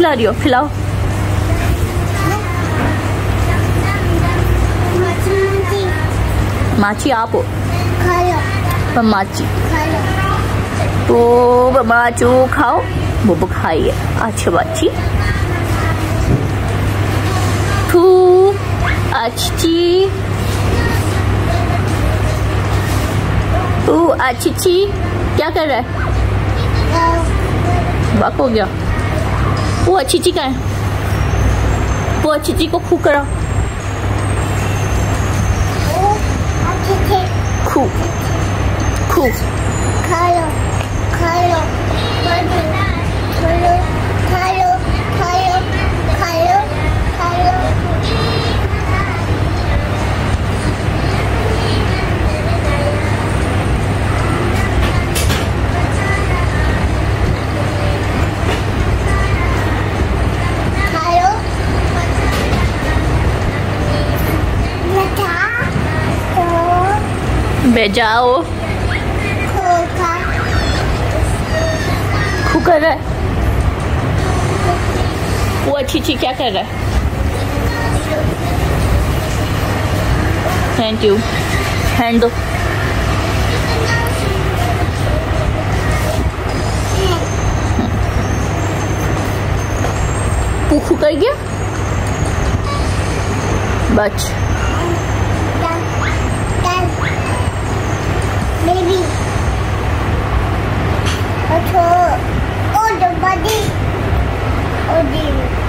खिला रही हो, खिलाओ। माची आप हो, माची तो माचू खाओ, वो खाइए। अच्छा बाची तू अच्छी तू अच्छी क्या कर रहा है? बाक हो गया। वो अच्छी का है, वो अच्छी को खू करा, खू खू खा लो खा लो खा लो खा लो खा लो खा लो खा लो खा लो। बेजाओ खू कर रहा है। वो अच्छी क्या कर रहा है? थैंक यू, हैंड दो। खू कर गया बच। Baby. Oh, the body. Oh, dear.